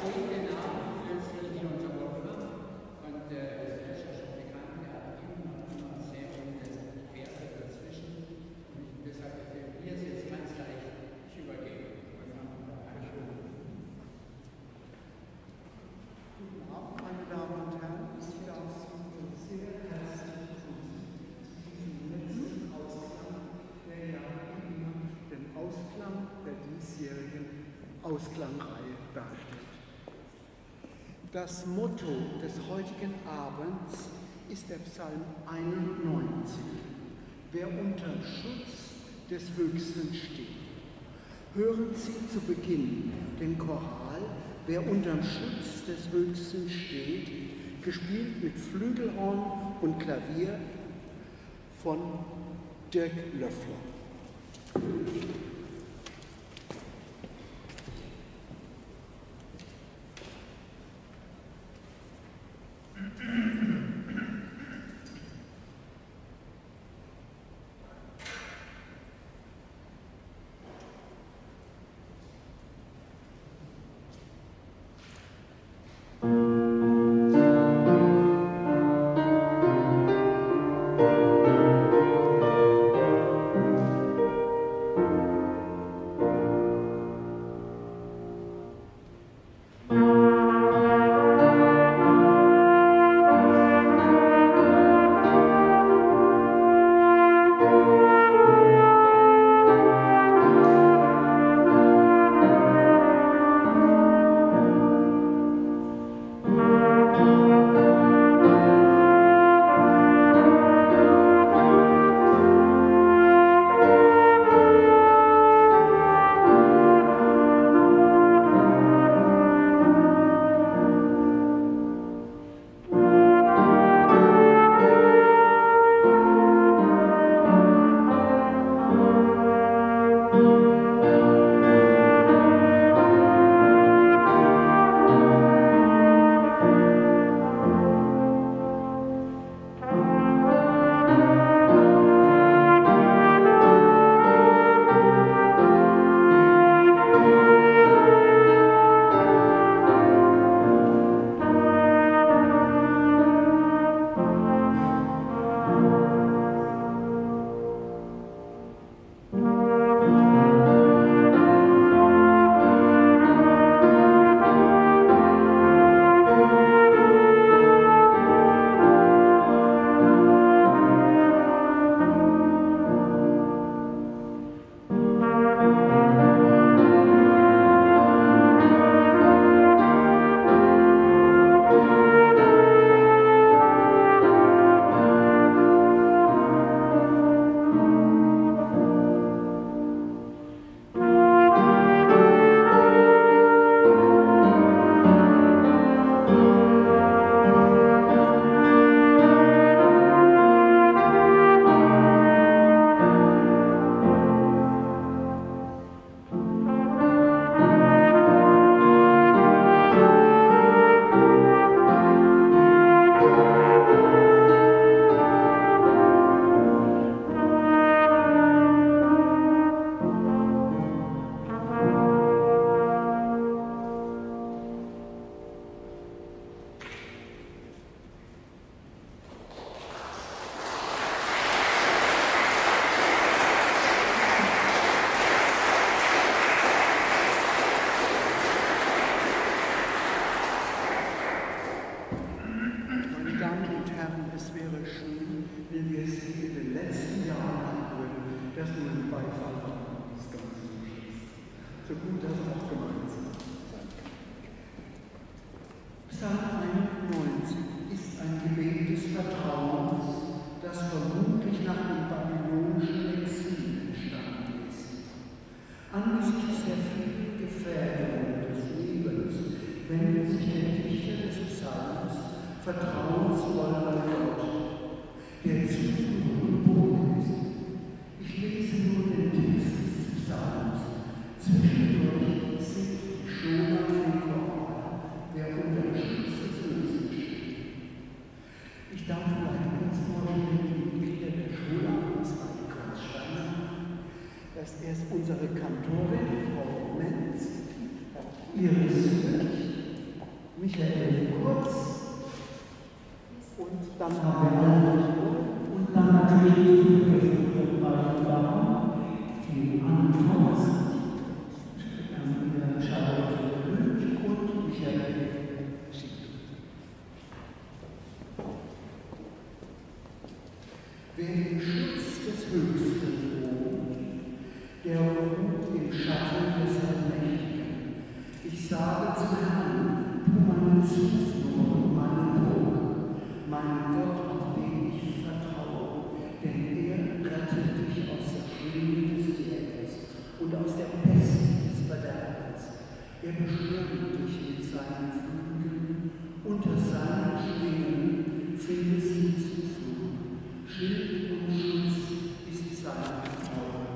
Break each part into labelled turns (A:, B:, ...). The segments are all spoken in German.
A: Ausklangreihe darstellt. Das Motto des heutigen Abends ist der Psalm 91. Wer unter Schutz des Höchsten steht. Hören Sie zu Beginn den Choral, wer unterm Schutz des Höchsten steht, gespielt mit Flügelhorn und Klavier von Dirk Löffler.
B: Unsere Kantorin, Frau Menz, Iris Mönch,
A: Michael Kurz und dann haben wir und dann natürlich die Anne Thomas, Charlotte Lüth und Michael Schick. Wer im Schutz des Höchsten wohnt, der ruht im Schatten des Allmächtigen. Ich sage zum Herrn, tu meine Zuflucht und meine Burg, mein Gott, auf den ich vertraue, denn er rettet dich aus der Schlinge des Jägers und aus der Pest des Verderbens. Er beschwört dich mit seinen Flügeln, unter seinen Schwingen findest du Zuflucht. Schild und Schutz ist seine Treue.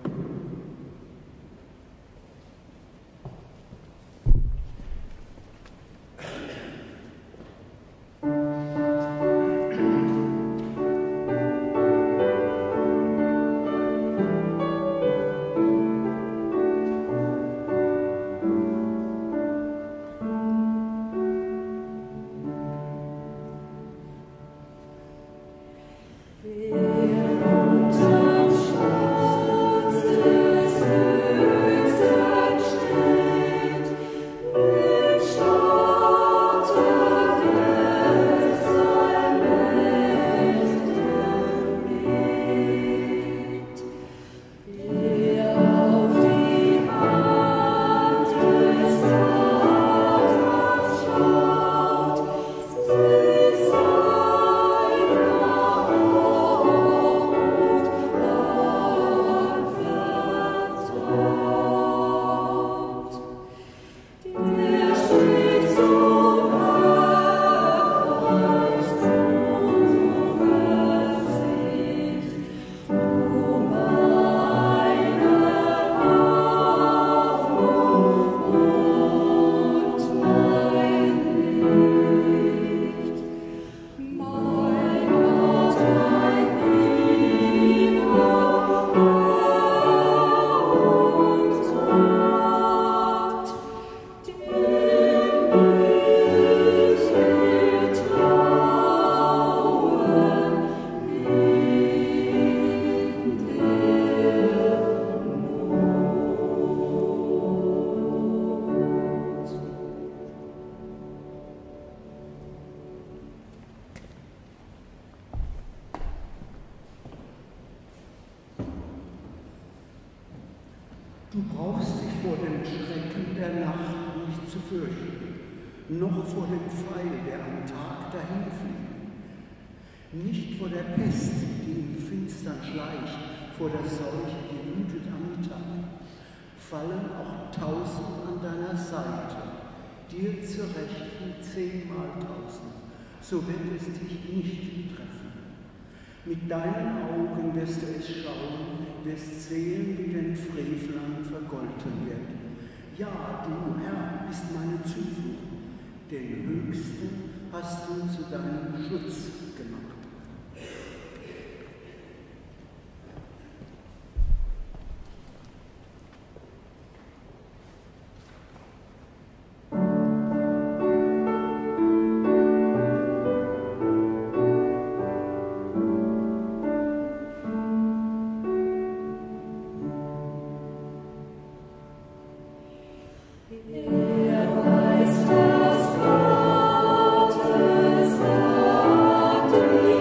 A: Du brauchst dich vor dem Schrecken der Nacht nicht zu fürchten, noch vor dem Pfeil, der am Tag dahinfliegt, nicht vor der Pest, die im Finstern schleicht, vor der Seuche, die wütet am Mittag. Fallen auch 1000 an deiner Seite, dir zur Rechten 10.000, so wird es dich nicht treffen. Mit deinen Augen wirst du es schauen, wirst sehen, wie den Frevlern vergolten wird. Ja, du, Herr, bist meine Zuflucht, den Höchsten hast du zu deinem Schutz gemacht.
B: Weiß das Gottes,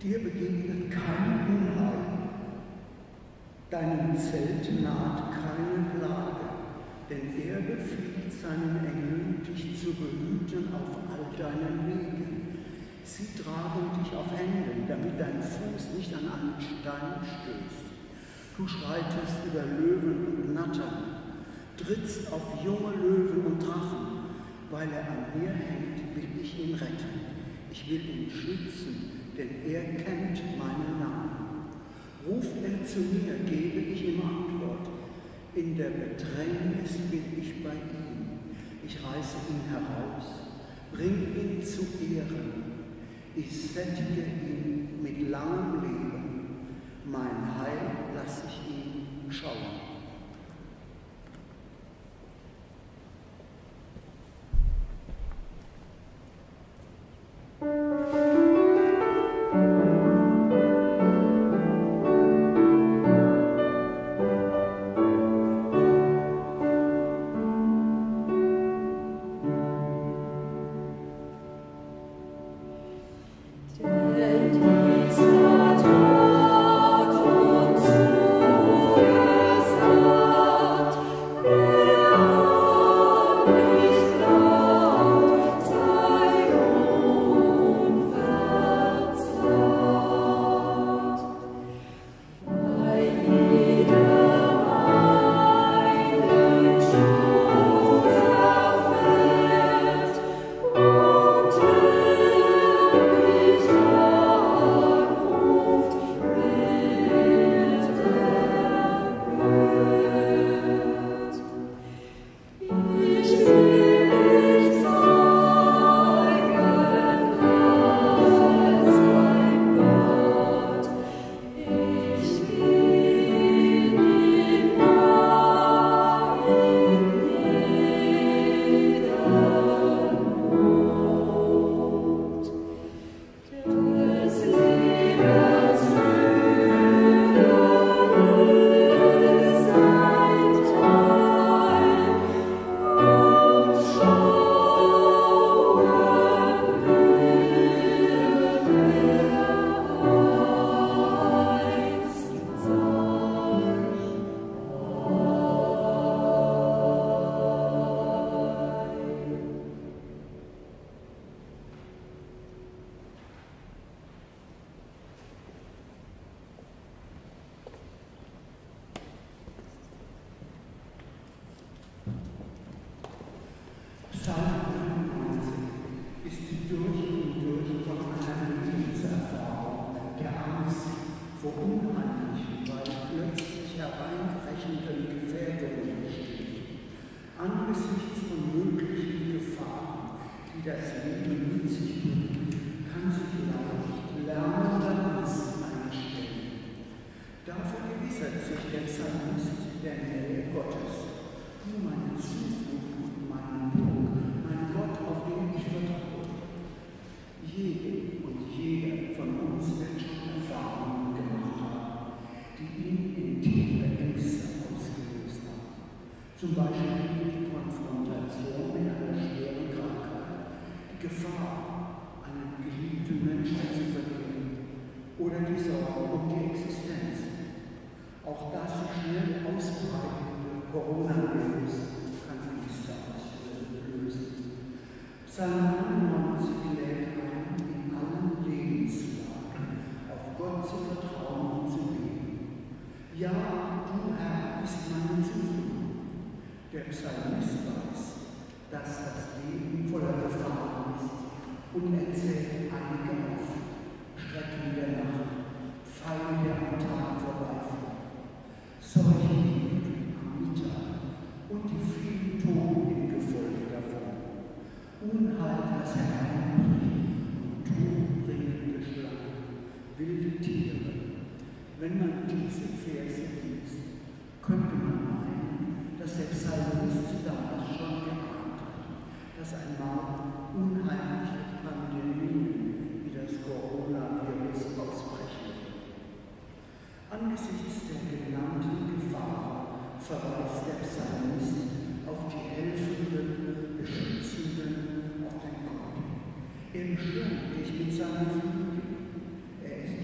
A: Dir begegnet kein Unheil, deinem Zelt naht keine Plage, denn er befiehlt seinen Engeln, dich zu behüten auf all deinen Wegen. Sie tragen dich auf Händen, damit dein Fuß nicht an einen Stein stößt. Du schreitest über Löwen und Nattern, trittst auf junge Löwen und Drachen. Weil er an mir hängt, will ich ihn retten. Ich will ihn schützen, denn er kennt meinen Namen. Ruft er zu mir, gebe ich ihm Antwort. In der Bedrängnis bin ich bei ihm. Ich reiße ihn heraus, bring ihn zu Ehren. Ich sättige ihn mit langem Leben. Mein Heil lasse ich ihn schauen. Zum Beispiel die Konfrontation mit einer schweren Krankheit, die Gefahr, einen geliebten Menschen zu verlieren oder die Sorge um die Existenz. Auch das sich schnell ausbreitende Coronavirus kann dies auslösen. Psalm 99 lädt ein, in allen Lebenslagen auf Gott zu vertrauen und zu beten. Ja, du Herr bist meine Zuflucht. Der Psalmist weiß, dass das Leben voller Gefahren ist und erzählt einige auf. Schrecken der Nacht, Pfeile, der am Tag vorbeifahren, Seuchen am Mittag und die vielen Toten im Gefolge davon. Unheil, das hereinbricht und todbringende Schlangen, wilde Tiere. Wenn man diese Verse liest, könnte man meinen, dass der Psalmist damals schon geahnt hat, dass einmal unheimliche Pandemien wie das Coronavirus ausbrechen. Angesichts der genannten Gefahr verweist der Psalmist auf die helfenden, beschützenden, auf den Gott. Er beschirmt dich mit seinen Flügeln. Er ist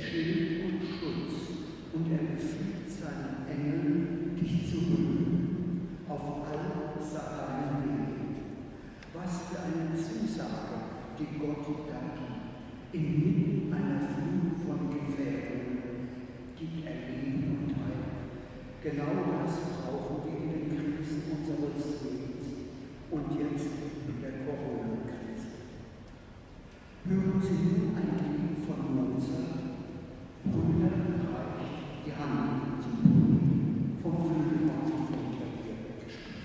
A: Gott danken, inmitten einer Flut von Gefährdungen, gibt er Leben und Heil. Genau das brauchen wir in den Krisen unseres Lebens und jetzt in der Corona-Krise. Hören Sie nun ein Lied von Mozart, Brüder reicht die Hand zum Boden, vom Flügelhorn vom Klavier gespielt.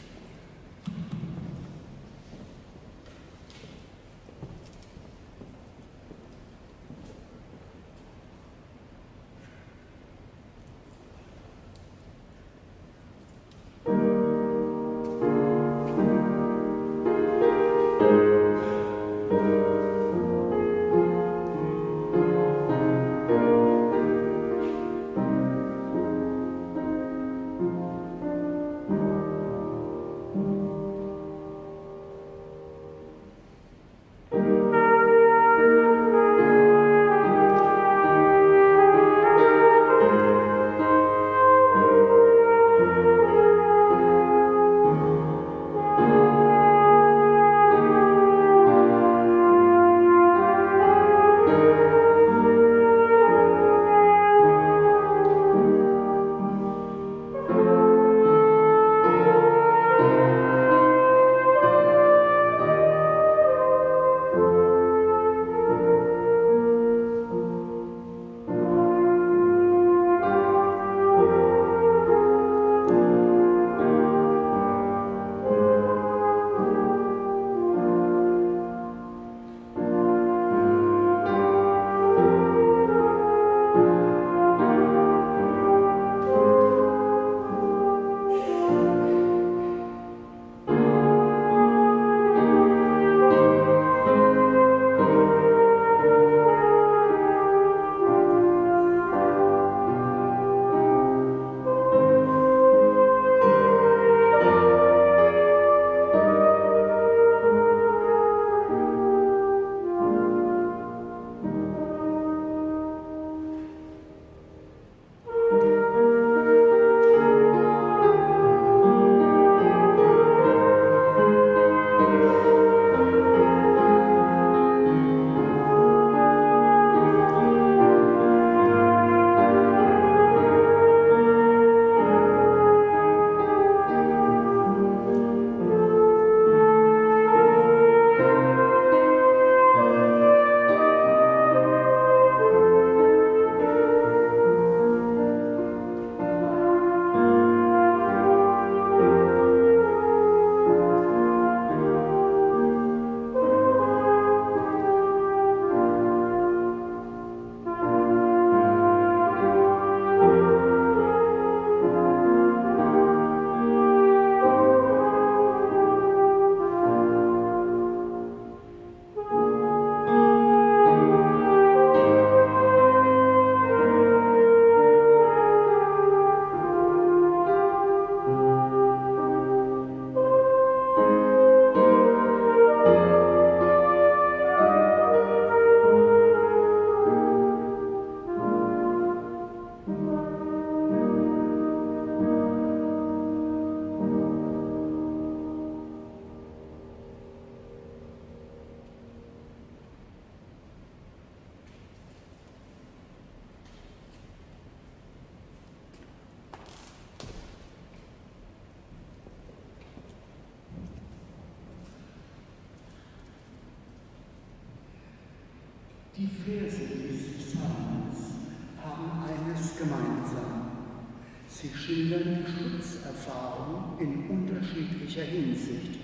A: Die Verse des Psalms haben eines gemeinsam. Sie schildern die Schutzerfahrung in unterschiedlicher Hinsicht.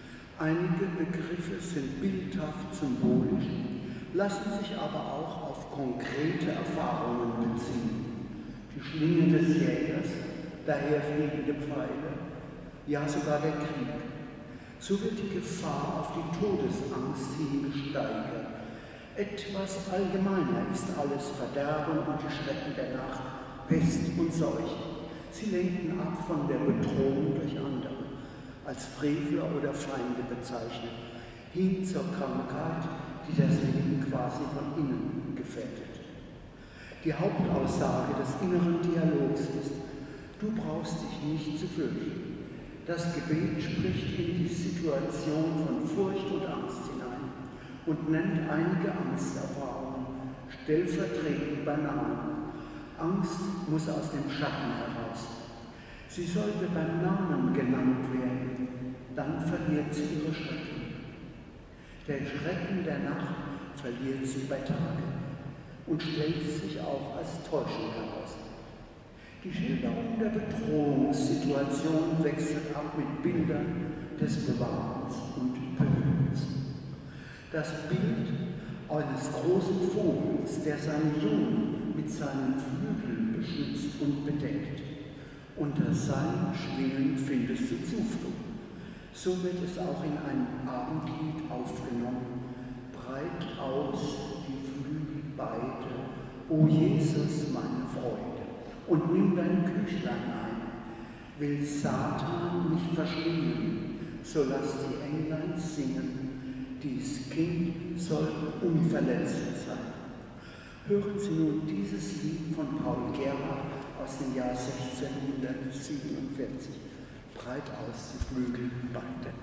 A: Einige Begriffe sind bildhaft symbolisch, lassen sich aber auch auf konkrete Erfahrungen beziehen. Die Schlinge des Jägers, daherfliegende Pfeile, ja sogar der Krieg. So wird die Gefahr auf die Todesangst hin gesteigert. Etwas allgemeiner ist alles Verderben und die Schrecken der Nacht, Pest und Seuche. Sie lenken ab von der Bedrohung durch andere, als Frevler oder Feinde bezeichnet, hin zur Krankheit, die das Leben quasi von innen gefährdet. Die Hauptaussage des inneren Dialogs ist: Du brauchst dich nicht zu fürchten. Das Gebet spricht in die Situation von Furcht und Angst hinein und nennt einige Angsterfahrungen, stellvertretend bei Namen. Angst muss aus dem Schatten heraus. Sie sollte beim Namen genannt werden, dann verliert sie ihre Schrecken. Der Schrecken der Nacht verliert sie bei Tage und stellt sich auch als Täuschung heraus. Die Schilderung der Bedrohungssituation wechselt ab mit Bildern des Bewahrens und Behütens. Das Bild eines großen Vogels, der seinen Jungen mit seinen Flügeln beschützt und bedeckt. Unter seinen Schwingen findest du Zuflucht. So wird es auch in einem Abendlied aufgenommen. Breit aus die Flügel beide, o Jesus, meine Freude, und nimm dein Küchlein ein. Will Satan nicht verschlingen, so lass die Englein singen. Dies Kind soll unverletzt sein. Hören Sie nun dieses Lied von Paul Gerhard aus dem Jahr 1647. Breit aus die Flügel beide.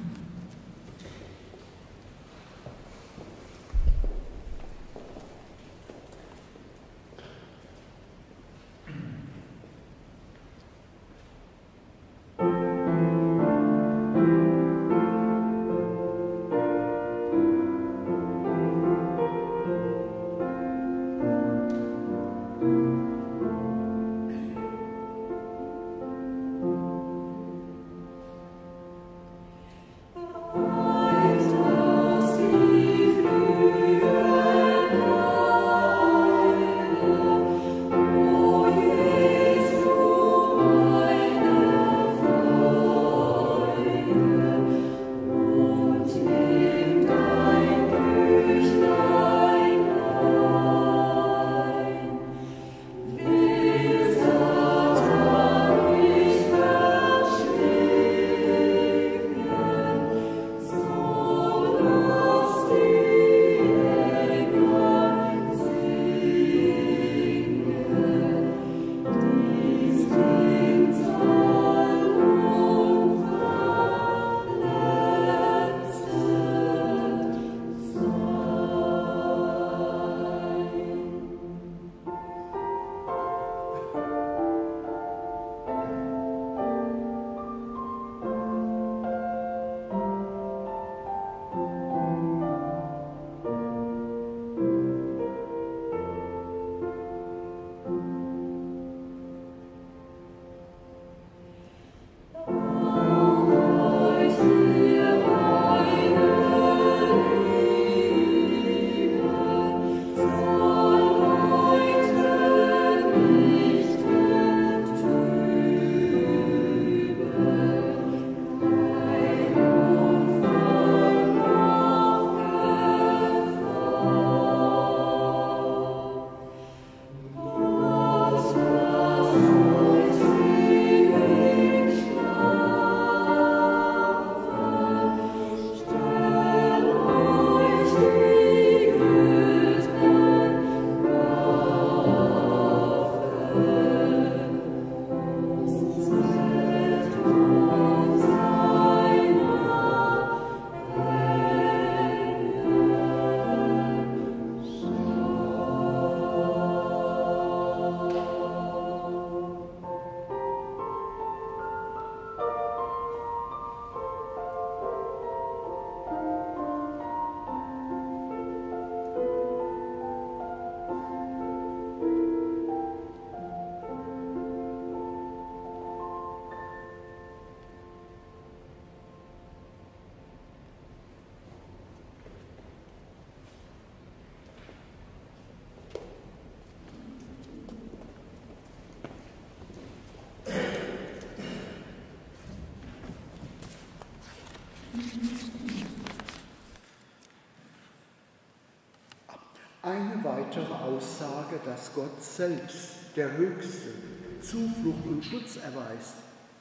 A: Eine weitere Aussage, dass Gott selbst, der Höchste, Zuflucht und Schutz erweist.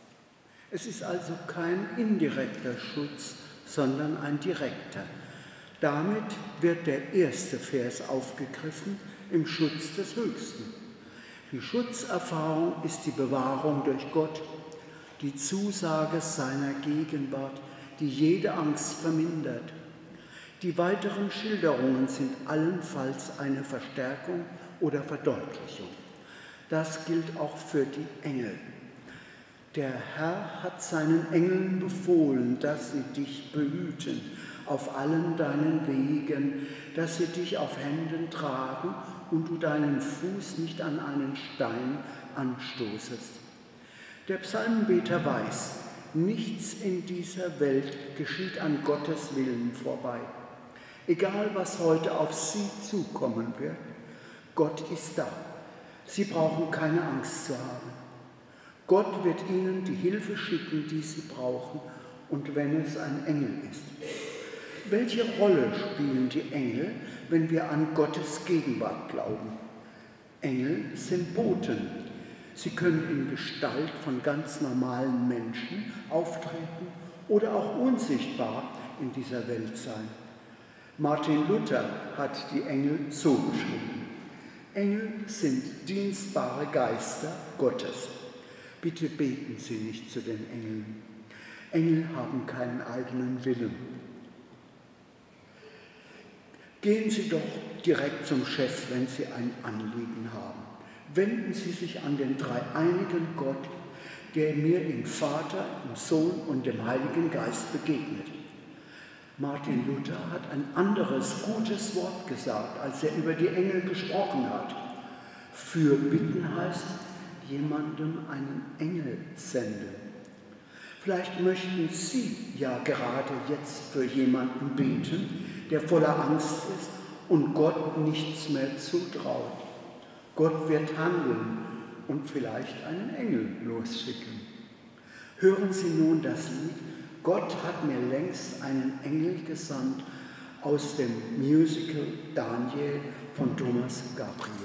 A: Es ist also kein indirekter Schutz, sondern ein direkter. Damit wird der erste Vers aufgegriffen im Schutz des Höchsten. Die Schutzerfahrung ist die Bewahrung durch Gott, die Zusage seiner Gegenwart, die jede Angst vermindert. Die weiteren Schilderungen sind allenfalls eine Verstärkung oder Verdeutlichung. Das gilt auch für die Engel. Der Herr hat seinen Engeln befohlen, dass sie dich behüten auf allen deinen Wegen, dass sie dich auf Händen tragen und du deinen Fuß nicht an einen Stein anstoßest. Der Psalmenbeter weiß, nichts in dieser Welt geschieht an Gottes Willen vorbei. Egal, was heute auf sie zukommen wird, Gott ist da. Sie brauchen keine Angst zu haben. Gott wird ihnen die Hilfe schicken, die sie brauchen, und wenn es ein Engel ist. Welche Rolle spielen die Engel, wenn wir an Gottes Gegenwart glauben? Engel sind Boten. Sie können in Gestalt von ganz normalen Menschen auftreten oder auch unsichtbar in dieser Welt sein. Martin Luther hat die Engel so beschrieben: Engel sind dienstbare Geister Gottes. Bitte beten Sie nicht zu den Engeln. Engel haben keinen eigenen Willen. Gehen Sie doch direkt zum Chef, wenn Sie ein Anliegen haben. Wenden Sie sich an den dreieinigen Gott, der mir im Vater, im Sohn und dem Heiligen Geist begegnet. Martin Luther hat ein anderes gutes Wort gesagt, als er über die Engel gesprochen hat. Für bitten heißt, jemandem einen Engel senden. Vielleicht möchten Sie ja gerade jetzt für jemanden beten, der voller Angst ist und Gott nichts mehr zutraut. Gott wird handeln und vielleicht einen Engel losschicken. Hören Sie nun das Lied Gott hat mir längst einen Engel gesandt aus dem Musical Daniel von Thomas Gabriel.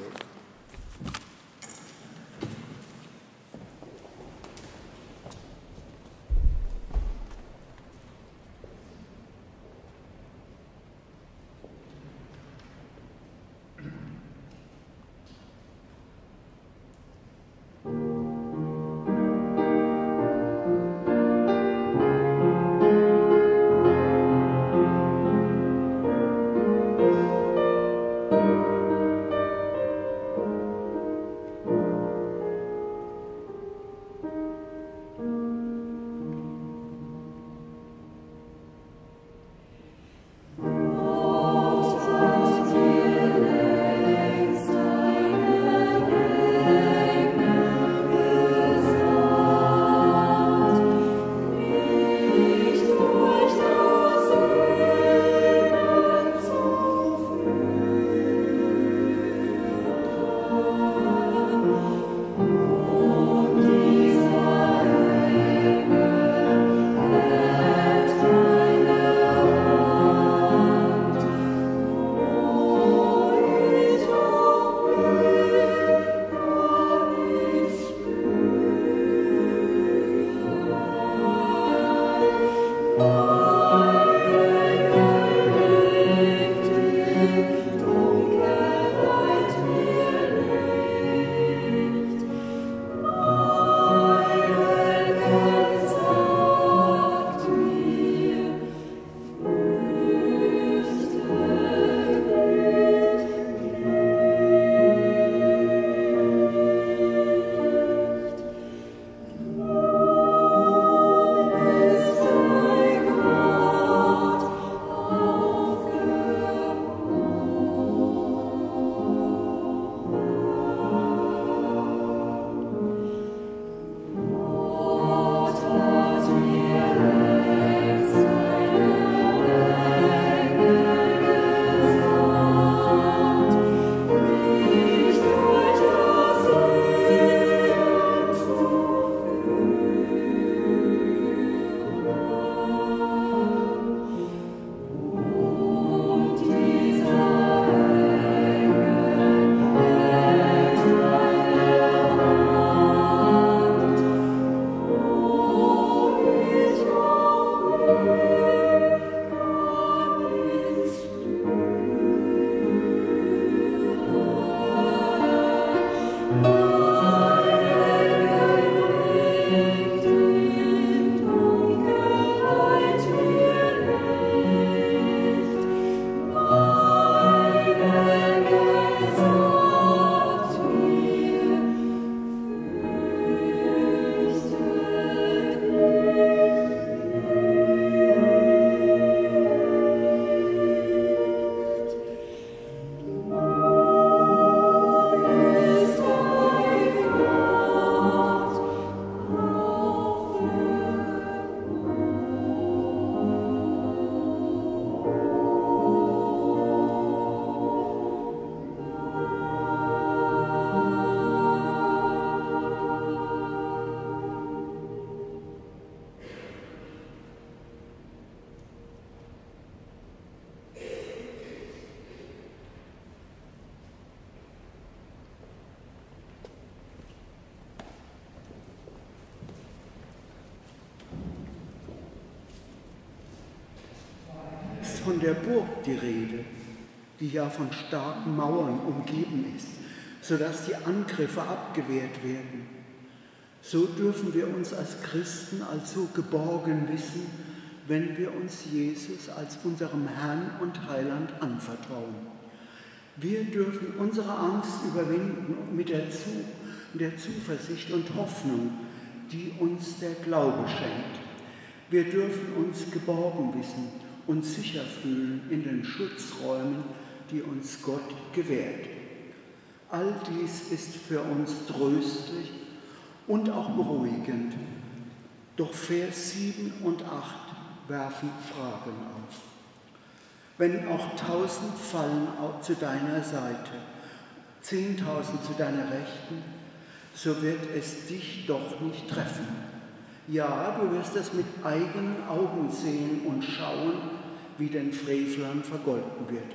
A: von der Burg die Rede, die ja von starken Mauern umgeben ist, sodass die Angriffe abgewehrt werden. So dürfen wir uns als Christen also geborgen wissen, wenn wir uns Jesus als unserem Herrn und Heiland anvertrauen. Wir dürfen unsere Angst überwinden mit der Zuversicht und Hoffnung, die uns der Glaube schenkt. Wir dürfen uns geborgen wissen und sicher fühlen in den Schutzräumen, die uns Gott gewährt. All dies ist für uns tröstlich und auch beruhigend. Doch Vers 7 und 8 werfen Fragen auf. Wenn auch 1000 fallen zu deiner Seite, 10.000 zu deiner Rechten, so wird es dich doch nicht treffen. Ja, du wirst es mit eigenen Augen sehen und schauen, wie den Frevlern vergolten wird.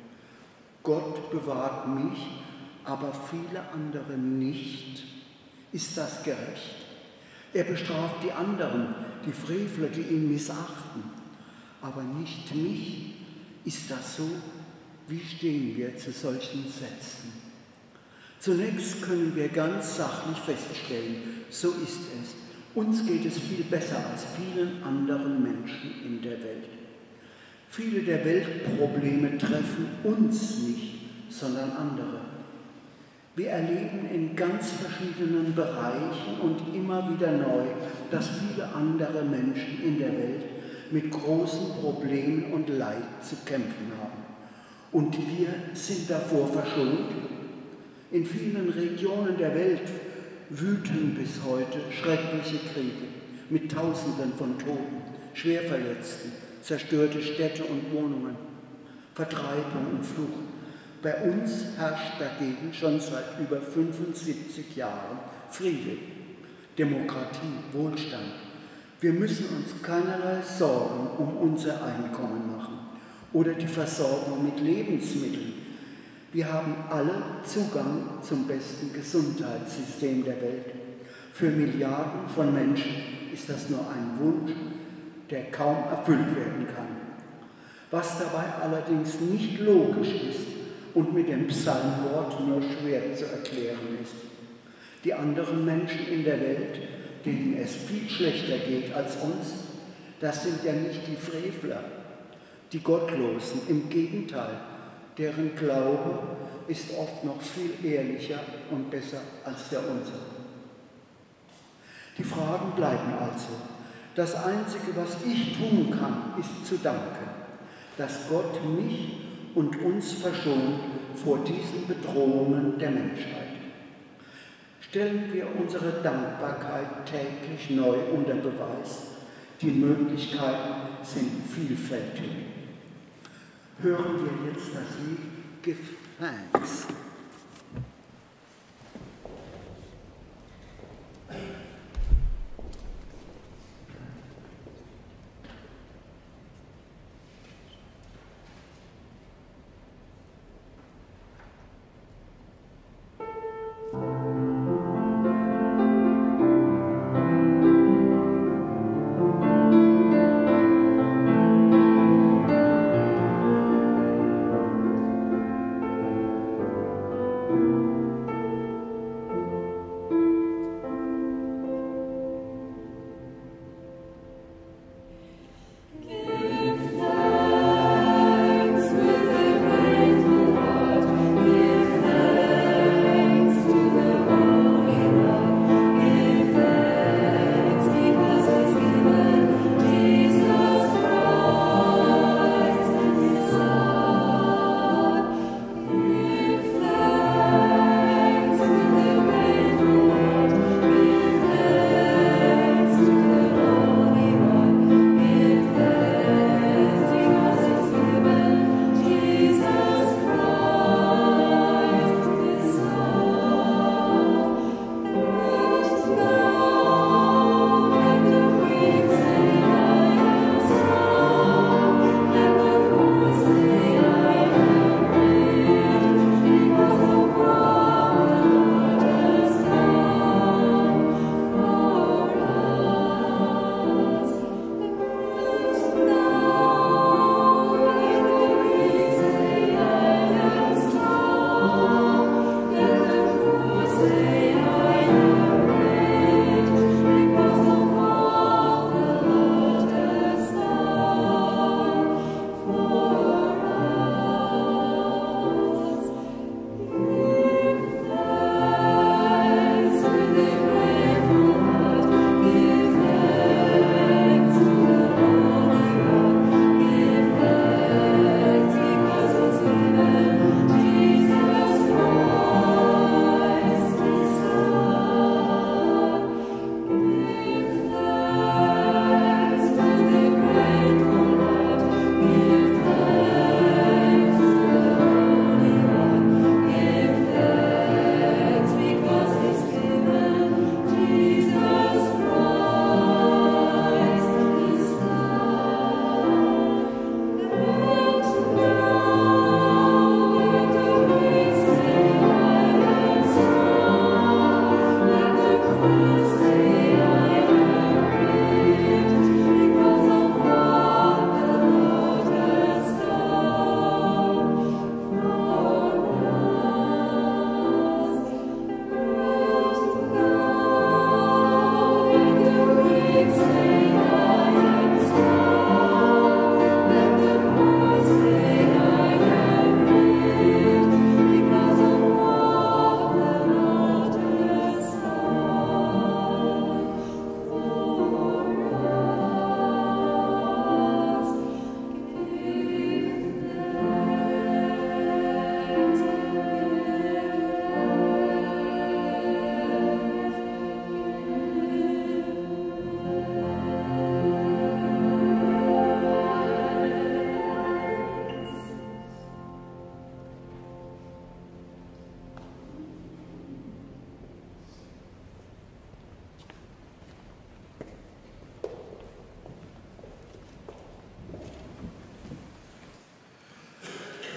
A: Gott bewahrt mich, aber viele andere nicht. Ist das gerecht? Er bestraft die anderen, die Frevler, die ihn missachten, aber nicht mich. Ist das so? Wie stehen wir zu solchen Sätzen? Zunächst können wir ganz sachlich feststellen, so ist es. Uns geht es viel besser als vielen anderen Menschen in der Welt. Viele der Weltprobleme treffen uns nicht, sondern andere. Wir erleben in ganz verschiedenen Bereichen und immer wieder neu, dass viele andere Menschen in der Welt mit großen Problemen und Leid zu kämpfen haben. Und wir sind davor verschont. In vielen Regionen der Welt wüten bis heute schreckliche Kriege mit Tausenden von Toten, Schwerverletzten, zerstörte Städte und Wohnungen, Vertreibung und Flucht. Bei uns herrscht dagegen schon seit über 75 Jahren Friede, Demokratie, Wohlstand. Wir müssen uns keinerlei Sorgen um unser Einkommen machen oder die Versorgung mit Lebensmitteln. Wir haben alle Zugang zum besten Gesundheitssystem der Welt. Für Milliarden von Menschen ist das nur ein Wunsch, der kaum erfüllt werden kann. Was dabei allerdings nicht logisch ist und mit dem Psalmwort nur schwer zu erklären ist. Die anderen Menschen in der Welt, denen es viel schlechter geht als uns, das sind ja nicht die Frevler, die Gottlosen, im Gegenteil, deren Glaube ist oft noch viel ehrlicher und besser als der unsere. Die Fragen bleiben also. Das Einzige, was ich tun kann, ist zu danken, dass Gott mich und uns verschont vor diesen Bedrohungen der Menschheit. Stellen wir unsere Dankbarkeit täglich neu unter Beweis. Die Möglichkeiten sind vielfältig. Hören wir jetzt das Lied Give Thanks.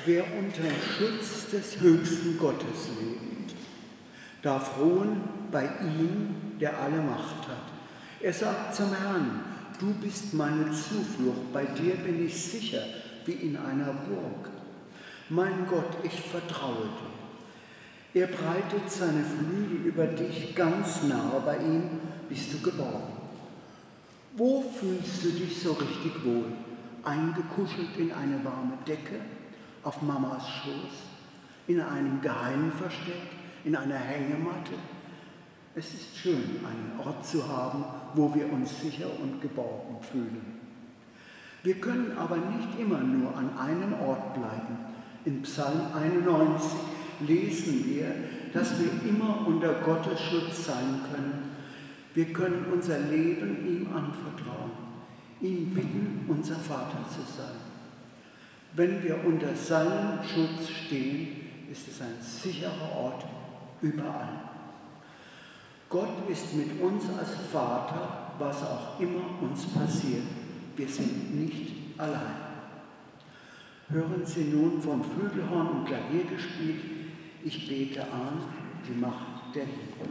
A: Wer unter dem Schutz des höchsten Gottes lebt, darf ruhen bei ihm, der alle Macht hat. Er sagt zum Herrn: Du bist meine Zuflucht, bei dir bin ich sicher, wie in einer Burg. Mein Gott, ich vertraue dir. Er breitet seine Flügel über dich, ganz nah bei ihm bist du geborgen. Wo fühlst du dich so richtig wohl? Eingekuschelt in eine warme Decke, auf Mamas Schoß, in einem geheimen Versteck, in einer Hängematte? Es ist schön, einen Ort zu haben, wo wir uns sicher und geborgen fühlen. Wir können aber nicht immer nur an einem Ort bleiben. In Psalm 91 lesen wir, dass wir immer unter Gottes Schutz sein können. Wir können unser Leben ihm anvertrauen, ihn bitten, unser Vater zu sein. Wenn wir unter seinem Schutz stehen, ist es ein sicherer Ort überall. Gott ist mit uns als Vater, was auch immer uns passiert. Wir sind nicht allein. Hören Sie nun vom Flügelhorn und Klavier gespielt: Ich bete an die Macht der Liebe.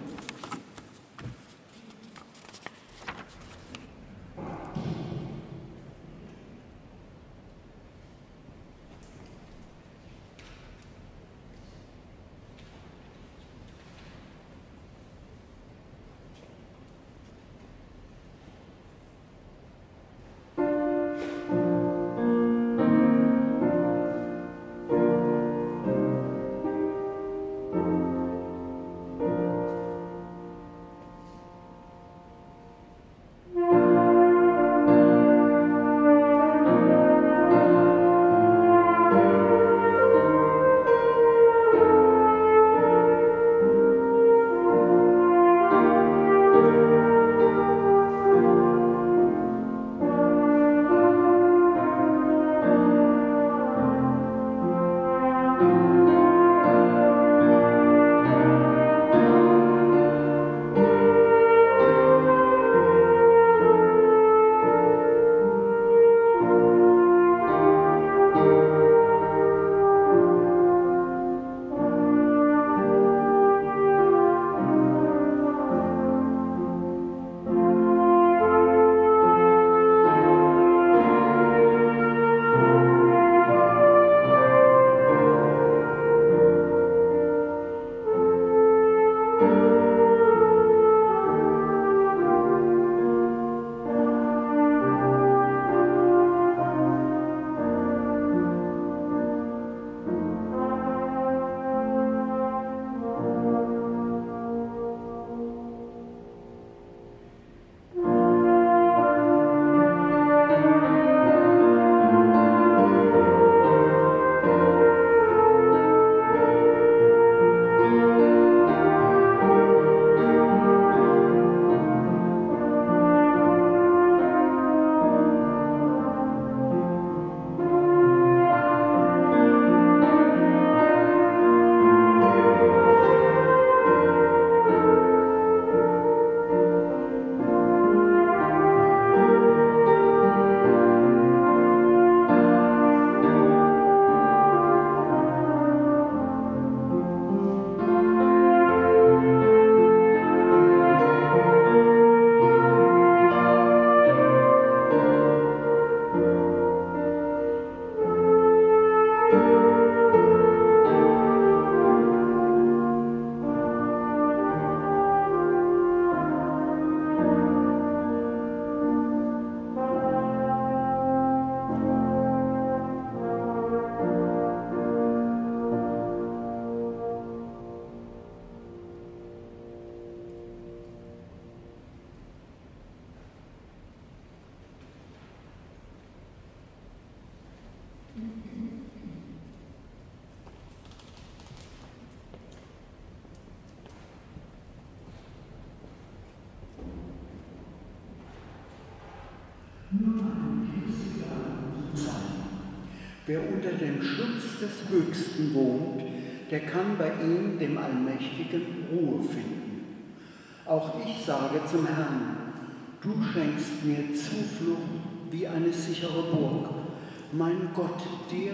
A: Wer unter dem Schutz des Höchsten wohnt, der kann bei ihm, dem Allmächtigen, Ruhe finden. Auch ich sage zum Herrn: Du schenkst mir Zuflucht wie eine sichere Burg. Mein Gott, dir gehört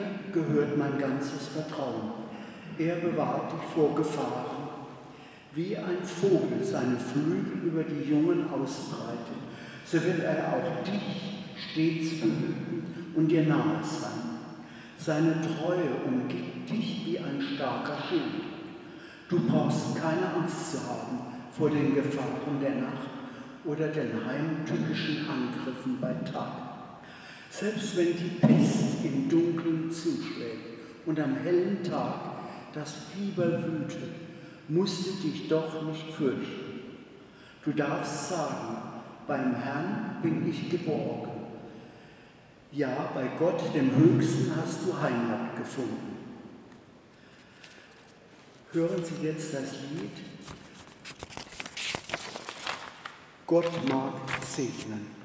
A: gehört mein ganzes Vertrauen. Er bewahrt dich vor Gefahren. Wie ein Vogel seine Flügel über die Jungen ausbreitet, so will er auch dich stets behüten und dir nahe sein. Seine Treue umgibt dich wie ein starker Schild. Du brauchst keine Angst zu haben vor den Gefahren der Nacht oder den heimtückischen Angriffen bei Tag. Selbst wenn die Pest im Dunkeln zuschlägt und am hellen Tag das Fieber wütet, musst du dich doch nicht fürchten. Du darfst sagen, beim Herrn bin ich geborgen. Ja, bei Gott, dem Höchsten, hast du Heimat gefunden. Hören Sie jetzt das Lied. Gott mag segnen.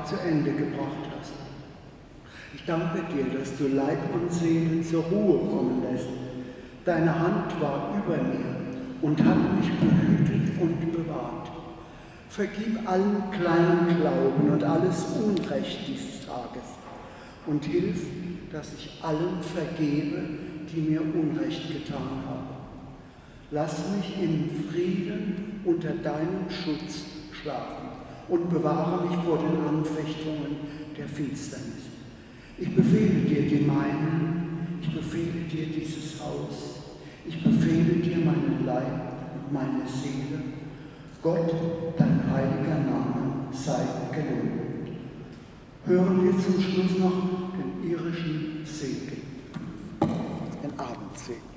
A: zu Ende gebracht hast. Ich danke dir, dass du Leib und Seele zur Ruhe kommen lässt. Deine Hand war über mir und hat mich behütet und bewahrt. Vergib allen kleinen Glauben und alles Unrecht dieses Tages und hilf, dass ich allen vergebe, die mir Unrecht getan haben. Lass mich in Frieden unter deinem Schutz schlafen und bewahre mich vor den Anfechtungen der Finsternis. Ich befehle dir die meinen, ich befehle dir dieses Haus, ich befehle dir meinen Leib und meine Seele. Gott, dein heiliger Name sei gelobt. Hören wir zum Schluss noch den irischen Segen, den Abendsegen.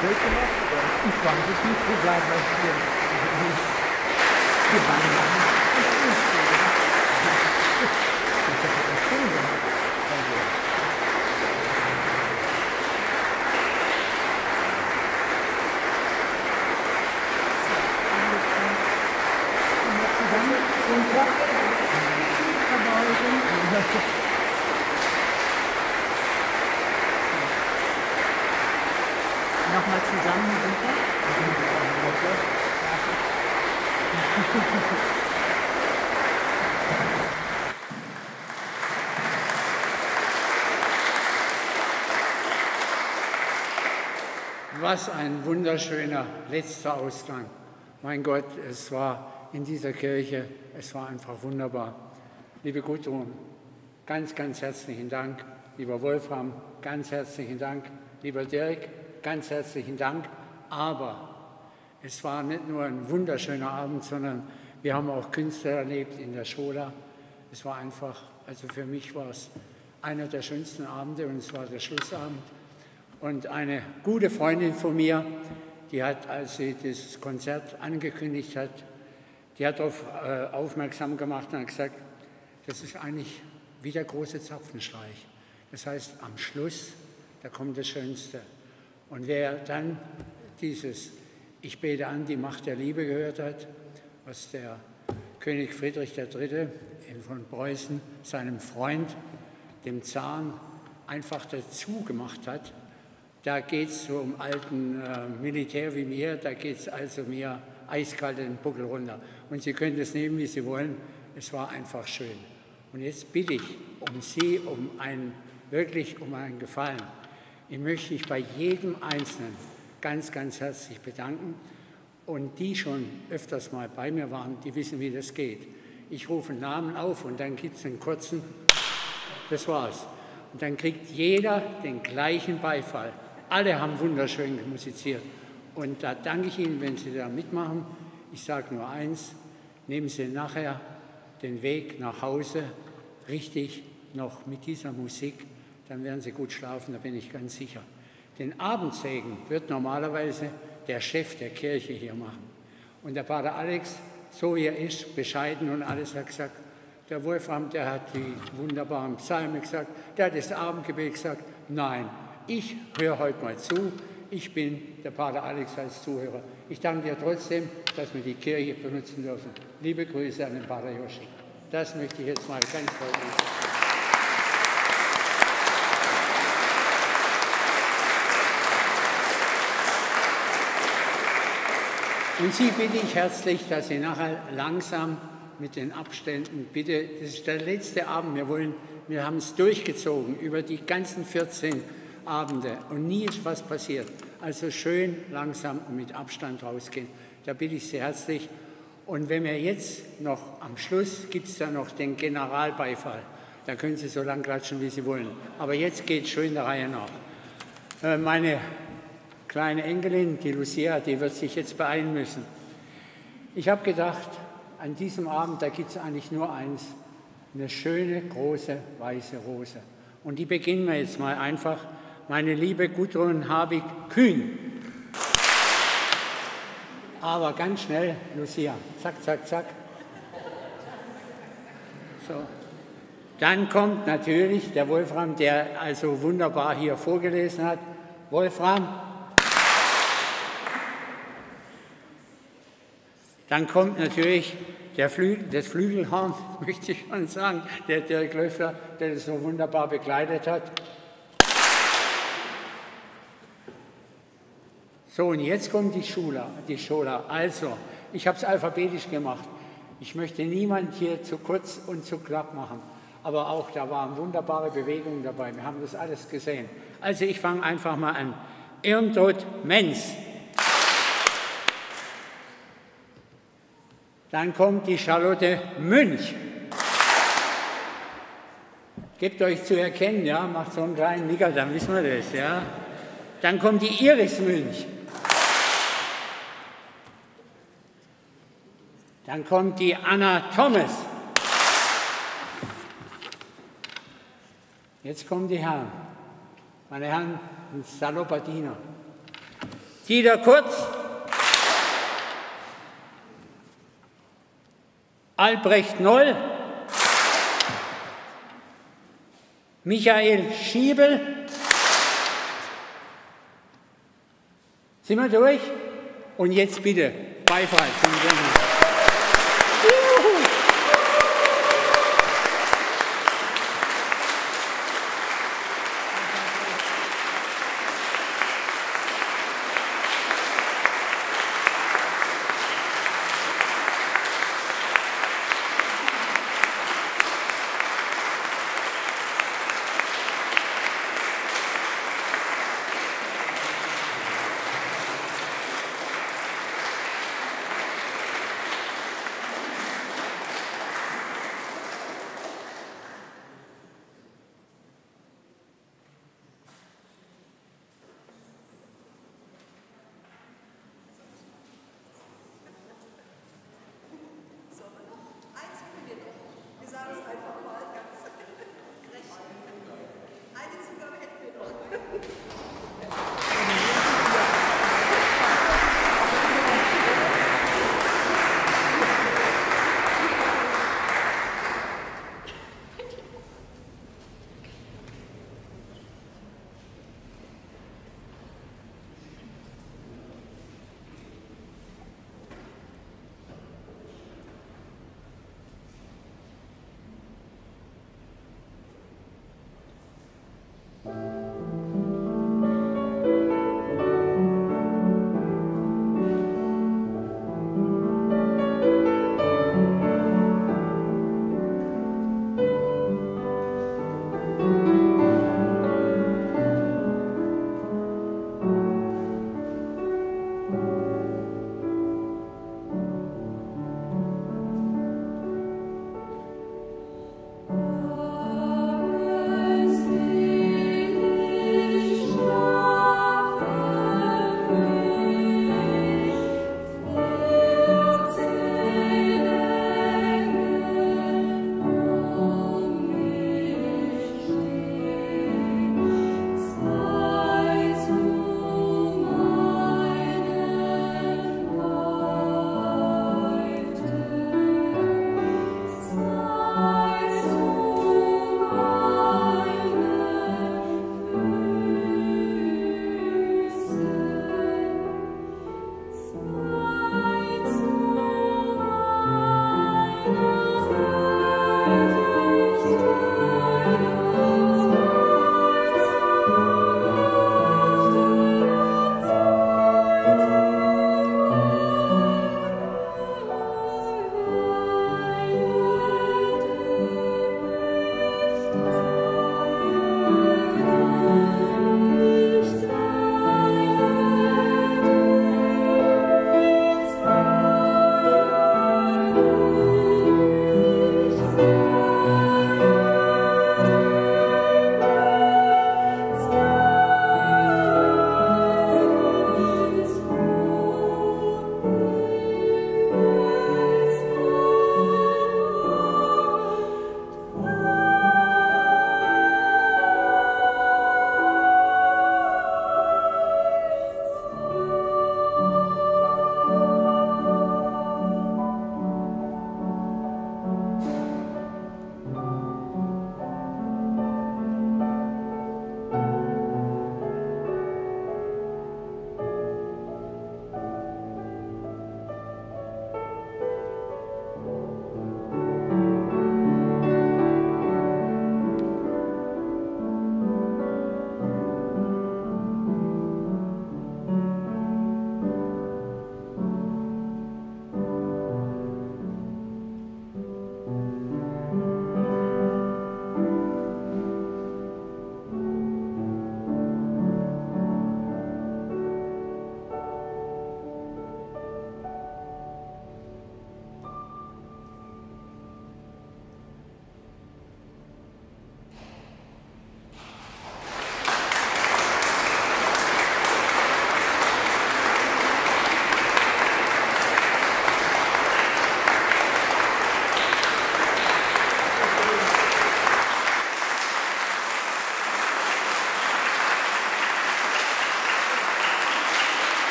B: Bild gemacht? Ich weiß es nicht, wir bleiben bei hier. Wir beiden machen es nicht so. Das ist ja schön gemacht.
C: Nochmal zusammen runter.
D: Was ein wunderschöner letzter Ausklang. Mein Gott, es war in dieser Kirche, es war einfach wunderbar. Liebe Gudrun, ganz, ganz herzlichen Dank. Lieber Wolfram, ganz herzlichen Dank. Lieber Dirk, ganz herzlichen Dank. Aber es war nicht nur ein wunderschöner Abend, sondern wir haben auch Künstler erlebt in der Schola. Es war einfach, also für mich war es einer der schönsten Abende und es war der Schlussabend. Und eine gute Freundin von mir, die hat, als sie das Konzert angekündigt hat, die hat darauf aufmerksam gemacht und hat gesagt, das ist eigentlich wie der große Zapfenstreich. Das heißt, am Schluss, da kommt das Schönste. Und wer dann dieses Ich bete an die Macht der Liebe gehört hat, was der König Friedrich III. Von Preußen seinem Freund, dem Zaren, einfach dazu gemacht hat, da geht es so um alten Militär wie mir, da geht es also mir eiskalt den Buckel runter. Und Sie können es nehmen, wie Sie wollen, es war einfach schön. Und jetzt bitte ich um Sie, wirklich um einen Gefallen. Ich möchte mich bei jedem Einzelnen ganz, ganz herzlich bedanken. Und die schon öfters mal bei mir waren, die wissen, wie das geht. Ich rufe einen Namen auf und dann gibt es einen kurzen, das war's. Und dann kriegt jeder den gleichen Beifall. Alle haben wunderschön musiziert. Und da danke ich Ihnen, wenn Sie da mitmachen. Ich sage nur eins, nehmen Sie nachher den Weg nach Hause richtig noch mit dieser Musik, dann werden Sie gut schlafen, da bin ich ganz sicher. Den Abendsegen wird normalerweise der Chef der Kirche hier machen. Und der Pater Alex, so wie er ist, bescheiden und alles, hat gesagt, der Wolfram, der hat die wunderbaren Psalmen gesagt, der hat das Abendgebet gesagt, nein, ich höre heute mal zu, ich bin der Pater Alex als Zuhörer. Ich danke dir trotzdem, dass wir die Kirche benutzen dürfen. Liebe Grüße an den Pater Joschi. Das möchte ich jetzt mal ganz deutlich sagen. Und Sie bitte ich herzlich, dass Sie nachher langsam mit den Abständen, bitte, das ist der letzte Abend, wir haben es durchgezogen über die ganzen 14 Abende und nie ist was passiert. Also schön langsam und mit Abstand rausgehen. Da bitte ich Sie herzlich. Und wenn wir jetzt noch, am Schluss gibt es dann noch den Generalbeifall. Da können Sie so lang klatschen, wie Sie wollen. Aber jetzt geht es schön der Reihe nach. Meine kleine Enkelin, die Lucia, die wird sich jetzt beeilen müssen. Ich habe gedacht, an diesem Abend, da gibt es eigentlich nur eins, eine schöne, große, weiße Rose. Und die beginnen wir jetzt mal einfach. Meine liebe Gudrun Habig-Kühn. Aber ganz schnell, Lucia. Zack, zack, zack. So. Dann kommt natürlich der Wolfram, der also wunderbar hier vorgelesen hat. Wolfram. Dann kommt natürlich das Flügelhorn, möchte ich schon sagen, der Dirk Löffler, der das so wunderbar begleitet hat. So, und jetzt kommt die Schola. Also, ich habe es alphabetisch gemacht. Ich möchte niemand hier zu kurz und zu knapp machen. Aber auch, da waren wunderbare Bewegungen dabei. Wir haben das alles gesehen. Also, ich fange einfach mal an. Irmtod Menz. Dann kommt die Charlotte Münch. Gebt euch zu erkennen, ja, macht so einen kleinen Nicker, dann wissen wir das, ja. Dann kommt die Iris Münch. Dann kommt die Anna Thomas. Jetzt kommen die Herren. Meine Herren, Salopardiner. Dieter Kurz, Albrecht Noll, Michael Schiebel. Sind wir durch? Und jetzt bitte Beifall zum Sänger.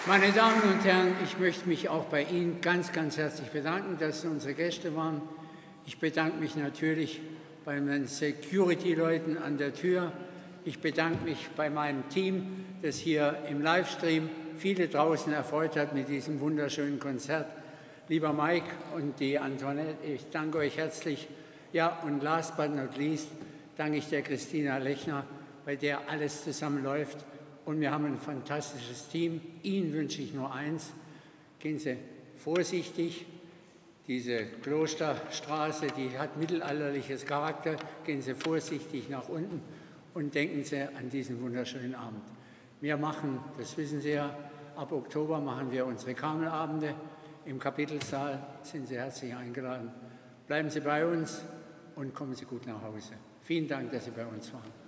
D: Meine Damen und Herren, ich möchte mich auch bei Ihnen ganz, ganz herzlich bedanken, dass Sie unsere Gäste waren. Ich bedanke mich natürlich bei meinen Security-Leuten an der Tür. Ich bedanke mich bei meinem Team, das hier im Livestream viele draußen erfreut hat mit diesem wunderschönen Konzert. Lieber Mike und die Antoinette, ich danke euch herzlich. Ja, und last but not least danke ich der Christina Lechner, bei der alles zusammenläuft. Und wir haben ein fantastisches Team. Ihnen wünsche ich nur eins: Gehen Sie vorsichtig. Diese Klosterstraße, die hat mittelalterliches Charakter. Gehen Sie vorsichtig nach unten und denken Sie an diesen wunderschönen Abend. Wir machen, das wissen Sie ja, ab Oktober machen wir unsere Karmelabende im Kapitelsaal. Sind Sie herzlich eingeladen. Bleiben Sie bei uns und kommen Sie gut nach Hause. Vielen Dank, dass Sie bei uns waren.